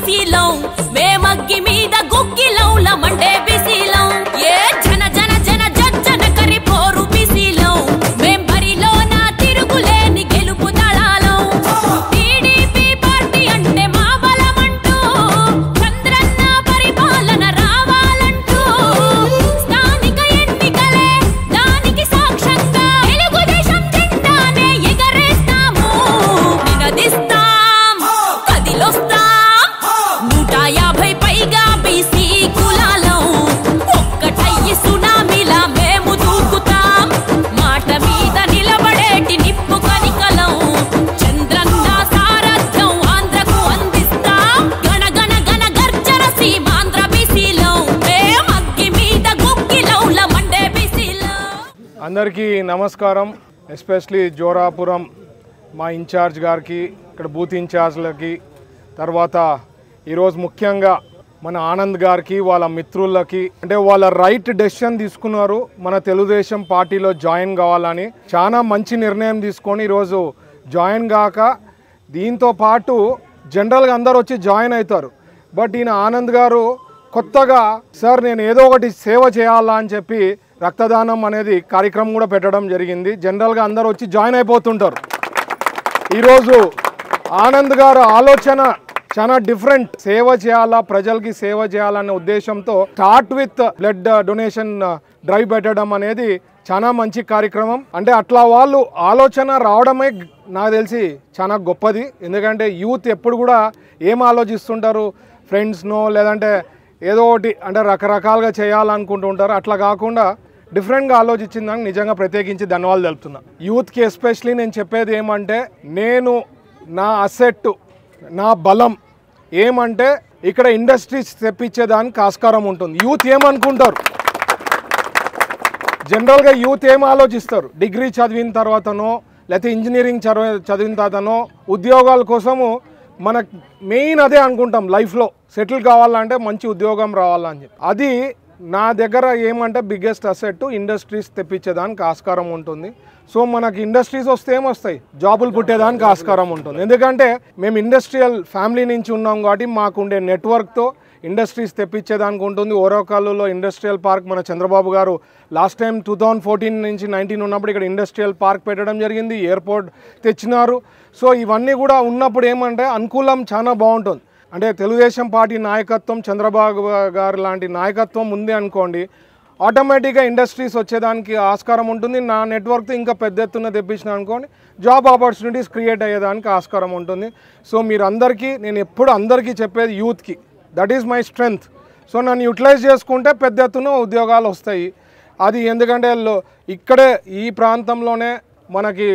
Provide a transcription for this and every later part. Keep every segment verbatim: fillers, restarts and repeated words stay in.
బీసీలం మేమగ్గి మీద గుగ్గిలంల మండే బీసీలం ఏ జన జన జన జన కరి పోరు బీసీలం మేం బరిలో నా తిరుగులేని గెలుపు దళాలం టీడీపీ పార్టీ అంటే మా బలమంటూ చంద్రన్న పరిపాలన రావాలంటూ స్థానిక ఎన్నికలే దానికి సాక్ష్యంగా తెలుగుదేశం జెండానే ఎగరేస్తాము నినదిస్తాం కదిలొస్తాం నూట యాభై పైగా బీసీ కులాలం ఒక్కటయ్యి సునామీలా మేము దూకుతాం మాట మీద నిలబడేటి నిప్పు కనికలం చంద్రన్న సారథ్యం ఆంధ్రకు అందిస్తాం గణ గణ గణ గర్జన సీమాంధ్ర బీసీలం మేమగ్గి మీద గుగ్గిలంల మండే బీసీలం. అందరికీ నమస్కారం. ఎస్పెషలీ జోరాపురం మా ఇన్ఛార్జ్ గారికి, ఇక్కడ బూత్ ఇన్ఛార్జ్లకి, తర్వాత ఈరోజు ముఖ్యంగా మన ఆనంద్ గారికి, వాళ్ళ మిత్రులకి, అంటే వాళ్ళ రైట్ డెసిషన్ తీసుకున్నారు మన తెలుగుదేశం పార్టీలో జాయిన్ కావాలని. చాలా మంచి నిర్ణయం తీసుకొని ఈరోజు జాయిన్ కాక దీంతో పాటు జనరల్గా అందరూ వచ్చి జాయిన్ అవుతారు. బట్ ఈయన ఆనంద్ గారు కొత్తగా సార్ నేను ఏదో ఒకటి సేవ చేయాలా అని చెప్పి రక్తదానం అనేది కార్యక్రమం కూడా పెట్టడం జరిగింది. జనరల్గా అందరూ వచ్చి జాయిన్ అయిపోతుంటారు. ఈరోజు ఆనంద్ గారు ఆలోచన చాలా డిఫరెంట్. సేవ చేయాలా, ప్రజలకి సేవ చేయాలనే ఉద్దేశంతో start with blood donation drive పెట్టడం అనేది చాలా మంచి కార్యక్రమం. అంటే అట్లా వాళ్ళు ఆలోచన రావడమే నాకు తెలిసి చాలా గొప్పది. ఎందుకంటే యూత్ ఎప్పుడు కూడా ఏం ఆలోచిస్తుంటారు, ఫ్రెండ్స్నో లేదంటే ఏదో ఒకటి అంటే రకరకాలుగా చేయాలనుకుంటూ ఉంటారు. అట్లా కాకుండా డిఫరెంట్గా ఆలోచించిందని నిజంగా ప్రత్యేకించి ధన్యవాదాలు తెలుపుతున్నా. యూత్కి ఎస్పెషలీ నేను చెప్పేది ఏమంటే, నేను నా అసెట్, నా బలం ఏమంటే ఇక్కడ ఇండస్ట్రీస్ తెప్పించేదానికి ఆస్కారం ఉంటుంది. యూత్ ఏమనుకుంటారు, జనరల్గా యూత్ ఏం ఆలోచిస్తారు, డిగ్రీ చదివిన తర్వాతనో లేకపోతే ఇంజనీరింగ్ చదివి చదివిన తర్వాతనో ఉద్యోగాల కోసము మన మెయిన్ అదే అనుకుంటాం. లైఫ్లో సెటిల్ కావాలంటే మంచి ఉద్యోగం రావాలని చెప్పి. అది నా దగ్గర ఏమంటే బిగ్గెస్ట్ అసెట్ ఇండస్ట్రీస్ తెప్పించేదానికి ఆస్కారం ఉంటుంది. సో మనకి ఇండస్ట్రీస్ వస్తే ఏమొస్తాయి, జాబులు పుట్టేదానికి ఆస్కారం ఉంటుంది. ఎందుకంటే మేము ఇండస్ట్రియల్ ఫ్యామిలీ నుంచి ఉన్నాం కాబట్టి మాకుండే నెట్వర్క్తో ఇండస్ట్రీస్ తెప్పించేదానికి ఉంటుంది. ఓరవకల్లులో ఇండస్ట్రియల్ పార్క్ మన చంద్రబాబు గారు last time two thousand fourteen నుంచి నైన్టీన్ ఉన్నప్పుడు ఇక్కడ ఇండస్ట్రియల్ పార్క్ పెట్టడం జరిగింది, ఎయిర్పోర్ట్ తెచ్చినారు. సో ఇవన్నీ కూడా ఉన్నప్పుడు ఏమంటే అనుకూలం చాలా బాగుంటుంది. అంటే తెలుగుదేశం పార్టీ నాయకత్వం, చంద్రబాబు గారు లాంటి నాయకత్వం ఉంది అనుకోండి, ఆటోమేటిక్గా ఇండస్ట్రీస్ వచ్చేదానికి ఆస్కారం ఉంటుంది. నా నెట్వర్క్తో ఇంకా పెద్ద ఎత్తున తెప్పించిన అనుకోండి, జాబ్ ఆపర్చునిటీస్ క్రియేట్ అయ్యేదానికి ఆస్కారం ఉంటుంది. సో మీరు అందరికీ నేను ఎప్పుడు అందరికీ చెప్పేది యూత్కి, that is my strength. So నన్ను యూటిలైజ్ చేసుకుంటే పెద్ద ఎత్తున ఉద్యోగాలు వస్తాయి. అది ఎందుకంటే ఇక్కడే ఈ ప్రాంతంలోనే మనకి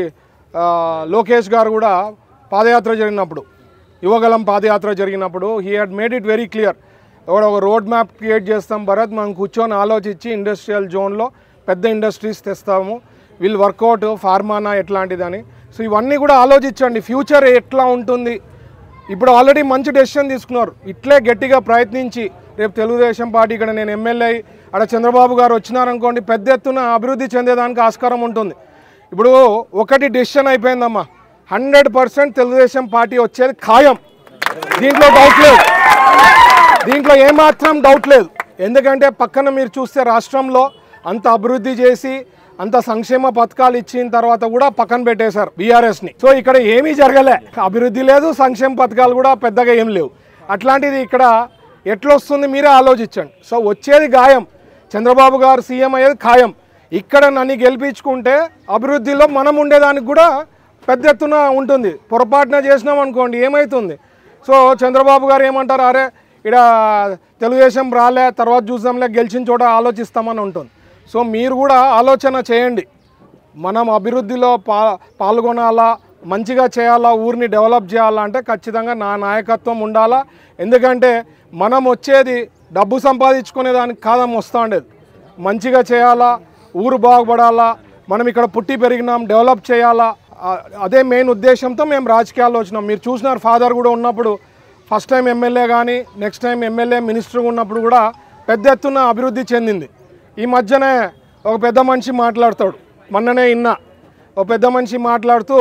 లోకేష్ గారు కూడా పాదయాత్ర జరిగినప్పుడు, యువగలం పాదయాత్ర జరిగినప్పుడు he had made it very clear. ఒక రోడ్ మ్యాప్ క్రియేట్ చేస్తాం భరత్, మనం కూర్చొని ఆలోచించి ఇండస్ట్రియల్ జోన్లో పెద్ద ఇండస్ట్రీస్ తెస్తాము, వీళ్ళు వర్కౌట్ ఫార్మానా ఎట్లాంటిదని. సో ఇవన్నీ కూడా ఆలోచించండి, ఫ్యూచర్ ఎట్లా ఉంటుంది. ఇప్పుడు ఆల్రెడీ మంచి డెసిషన్ తీసుకున్నారు. ఇట్లే గట్టిగా ప్రయత్నించి రేపు తెలుగుదేశం పార్టీ ఇక్కడ నేను ఎమ్మెల్యే అక్కడ చంద్రబాబు గారు వచ్చినారనుకోండి, పెద్ద ఎత్తున అభివృద్ధి చెందేదానికి ఆస్కారం ఉంటుంది. ఇప్పుడు ఒకటి డెసిషన్ అయిపోయిందమ్మా, హండ్రెడ్ పర్సెంట్ తెలుగుదేశం పార్టీ వచ్చేది ఖాయం. దీంట్లో డౌట్ లేదు, దీంట్లో ఏమాత్రం డౌట్ లేదు. ఎందుకంటే పక్కన మీరు చూస్తే రాష్ట్రంలో అంత అభివృద్ధి చేసి అంత సంక్షేమ పథకాలు ఇచ్చిన తర్వాత కూడా పక్కన పెట్టేశారు బీఆర్ఎస్ని. సో ఇక్కడ ఏమీ జరగలే, అభివృద్ధి లేదు, సంక్షేమ పథకాలు కూడా పెద్దగా ఏం లేవు. అట్లాంటిది ఇక్కడ ఎట్లా వస్తుంది మీరే ఆలోచించండి. సో వచ్చేది ఖాయం, చంద్రబాబు గారు సీఎం అయ్యేది ఖాయం. ఇక్కడ నన్ను గెలిపించుకుంటే అభివృద్ధిలో మనం ఉండేదానికి కూడా పెద్ద ఎత్తున ఉంటుంది. పొరపాటున చేసినాం అనుకోండి ఏమవుతుంది. సో చంద్రబాబు గారు ఏమంటారు, అరే ఇక్కడ తెలుగుదేశం రాలే తర్వాత చూద్దాంలే, గెలిచిన చోట ఆలోచిస్తామని ఉంటుంది. సో మీరు కూడా ఆలోచన చేయండి, మనం అభివృద్ధిలో పా పాల్గొనాలా, మంచిగా చేయాలా, ఊరిని డెవలప్ చేయాలా అంటే ఖచ్చితంగా నా నాయకత్వం ఉండాలా. ఎందుకంటే మనం వచ్చేది డబ్బు సంపాదించుకునే దానికి కాదం వస్తూ ఉండేది, మంచిగా చేయాలా, ఊరు బాగుపడాలా, మనం ఇక్కడ పుట్టి పెరిగినాం, డెవలప్ చేయాలా, అదే మెయిన్ ఉద్దేశంతో మేము రాజకీయాల్లో వచ్చినాం. మీరు చూసినారు ఫాదర్ కూడా ఉన్నప్పుడు ఫస్ట్ టైం ఎమ్మెల్యే కానీ నెక్స్ట్ టైం ఎమ్మెల్యే మినిస్టర్ ఉన్నప్పుడు కూడా పెద్ద ఎత్తున అభివృద్ధి చెందింది. ఈ మధ్యనే ఒక పెద్ద మనిషి మాట్లాడతాడు, మొన్ననే ఇన్నా ఒక పెద్ద మనిషి మాట్లాడుతూ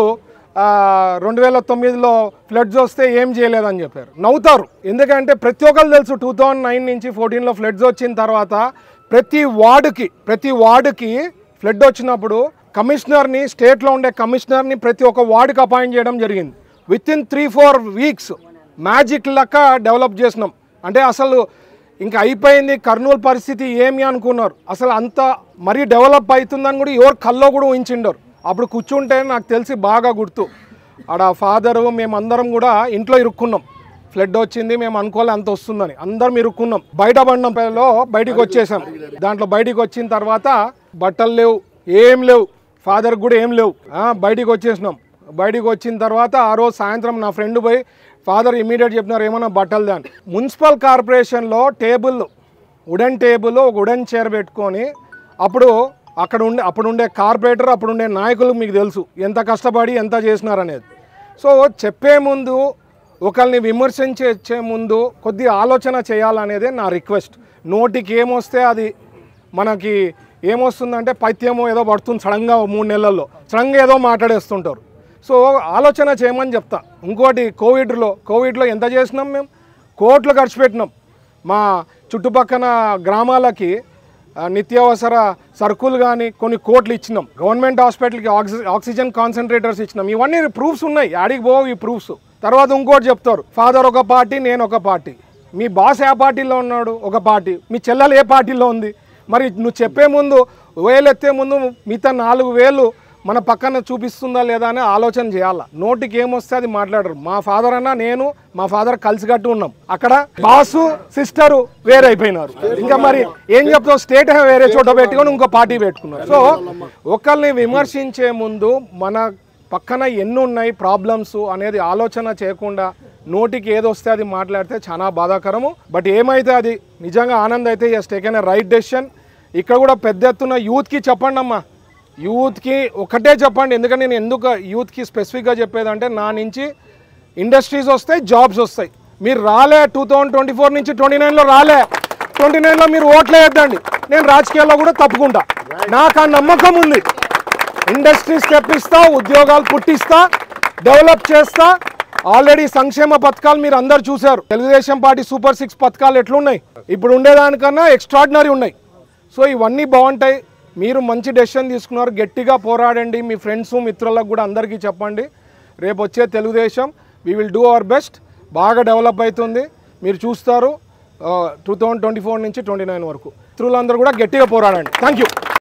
రెండు వేల తొమ్మిదిలో ఫ్లడ్స్ వస్తే ఏం చేయలేదని చెప్పారు. నవ్వుతారు, ఎందుకంటే ప్రతి ఒక్కరు తెలుసు టూ థౌజండ్ నైన్ నుంచి ఫోర్టీన్లో ఫ్లడ్స్ వచ్చిన తర్వాత ప్రతి వార్డుకి ప్రతి వార్డుకి ఫ్లడ్ వచ్చినప్పుడు కమిషనర్ని, స్టేట్లో ఉండే కమిషనర్ని ప్రతి ఒక్క వార్డుకి అపాయింట్ చేయడం జరిగింది. Within three four weeks magic లెక్క డెవలప్ చేసినాం. అంటే అసలు ఇంకా అయిపోయింది కర్నూలు పరిస్థితి ఏమి అనుకున్నారు, అసలు అంత మరీ డెవలప్ అవుతుందని కూడా ఎవరు కల్లో కూడా ఊహించిండరు. అప్పుడు కూర్చుంటే నాకు తెలిసి బాగా గుర్తు, ఆడ ఫాదరు మేమందరం కూడా ఇంట్లో ఇరుక్కున్నాం. ఫ్లడ్ వచ్చింది, మేము అనుకోలే అంత వస్తుందని, అందరం ఇరుక్కున్నాం. బయట బండంలో బయటికి వచ్చేసాం. దాంట్లో బయటికి వచ్చిన తర్వాత బట్టలు లేవు, ఏం లేవు, ఫాదర్కి కూడా ఏం లేవు. బయటికి వచ్చేసినాం. బయటికి వచ్చిన తర్వాత ఆ రోజు సాయంత్రం నా ఫ్రెండ్ పోయి ఫాదర్ ఇమీడియట్ చెప్పినారు ఏమన్నా బట్టలు దాని. మున్సిపల్ కార్పొరేషన్లో టేబుల్, వుడెన్ టేబుల్, ఒక వుడెన్ చైర్ పెట్టుకొని అప్పుడు అక్కడ ఉండే అప్పుడు ఉండే కార్పొరేటర్, అప్పుడు ఉండే నాయకులు మీకు తెలుసు ఎంత కష్టపడి ఎంత చేసినారనేది. సో చెప్పే ముందు, ఒకరిని విమర్శించే ముందు కొద్దిగా ఆలోచన చేయాలనేదే నా రిక్వెస్ట్. నోటికి ఏమొస్తే అది మనకి ఏమొస్తుందంటే పైత్యమో ఏదో పడుతుంది సడన్గా మూడు నెలల్లో, సడన్గా ఏదో మాట్లాడేస్తుంటారు. సో ఆలోచన చేయమని చెప్తా. ఇంకోటి కోవిడ్లో కోవిడ్లో ఎంత చేసినాం మేము, కోట్లు ఖర్చు పెట్టినాం. మా చుట్టుపక్కల గ్రామాలకి నిత్యావసర సరుకులు కానీ కొన్ని కోట్లు ఇచ్చినాం. గవర్నమెంట్ హాస్పిటల్కి ఆక్సి ఆక్సిజన్ కాన్సన్ట్రేటర్స్ ఇచ్చినాం. ఇవన్నీ ప్రూఫ్స్ ఉన్నాయి, యాడికి పోవు ఈ ప్రూఫ్స్. తర్వాత ఇంకోటి చెప్తారు, ఫాదర్ ఒక పార్టీ, నేను ఒక పార్టీ. మీ బాస్ ఏ పార్టీలో ఉన్నాడు, ఒక పార్టీ. మీ చెల్లెలు ఏ పార్టీలో ఉంది. మరి నువ్వు చెప్పే ముందు, వేలు ఎత్తే ముందు మిగతా నాలుగు వేలు మన పక్కన చూపిస్తుందా లేదా అని ఆలోచన చేయాలా. నోటికి ఏమొస్తే అది మాట్లాడరు. మా ఫాదర్ అన్న నేను మా ఫాదర్ కలిసికట్టు ఉన్నాం. అక్కడ బాసు సిస్టరు వేరే అయిపోయినారు. ఇంకా మరి ఏం చెప్తావు, స్టేట్ వేరే చోట పెట్టుకొని ఇంకో పార్టీ పెట్టుకున్నారు. సో ఒకరిని విమర్శించే ముందు మన పక్కన ఎన్ని ఉన్నాయి ప్రాబ్లమ్స్ అనేది ఆలోచన చేయకుండా నోటికి ఏదొస్తే అది మాట్లాడితే చాలా బాధాకరము. బట్ ఏమైతే అది నిజంగా ఆనంద్ అయితే has taken a right decision. ఇక్కడ కూడా పెద్ద ఎత్తున యూత్కి చెప్పండి అమ్మా, యూత్కి ఒకటే చెప్పండి. ఎందుకంటే నేను ఎందుకు యూత్కి స్పెసిఫిక్గా చెప్పేదంటే, నా నుంచి ఇండస్ట్రీస్ వస్తాయి, జాబ్స్ వస్తాయి. మీరు రాలే టూ థౌజండ్ ట్వంటీ ఫోర్ నుంచి ట్వంటీ నైన్లో రాలే, ట్వంటీ నైన్లో మీరు ఓట్లే వేద్దండి, నేను రాజకీయాల్లో కూడా తప్పుకుంటా. నాకు ఆ నమ్మకం ఉంది. ఇండస్ట్రీస్ తెప్పిస్తా, ఉద్యోగాలు పుట్టిస్తా, డెవలప్ చేస్తా. ఆల్రెడీ సంక్షేమ పథకాలు మీరు అందరు చూశారు. తెలుగుదేశం పార్టీ సూపర్ సిక్స్ పథకాలు ఎట్లున్నాయి, ఇప్పుడు ఉండేదానికన్నా ఎక్స్ట్రాడినరీ ఉన్నాయి. సో ఇవన్నీ బాగుంటాయి. మీరు మంచి డెసిషన్ తీసుకున్నారు, గట్టిగా పోరాడండి. మీ ఫ్రెండ్స్ మిత్రులకు కూడా అందరికీ చెప్పండి, రేపు వచ్చే Telugudesam we will do our best. బాగా డెవలప్ అవుతుంది, మీరు చూస్తారు. టూ థౌజండ్ ట్వంటీ ఫోర్ నుంచి ట్వంటీ నైన్ వరకు మిత్రులందరూ కూడా గట్టిగా పోరాడండి. Thank you.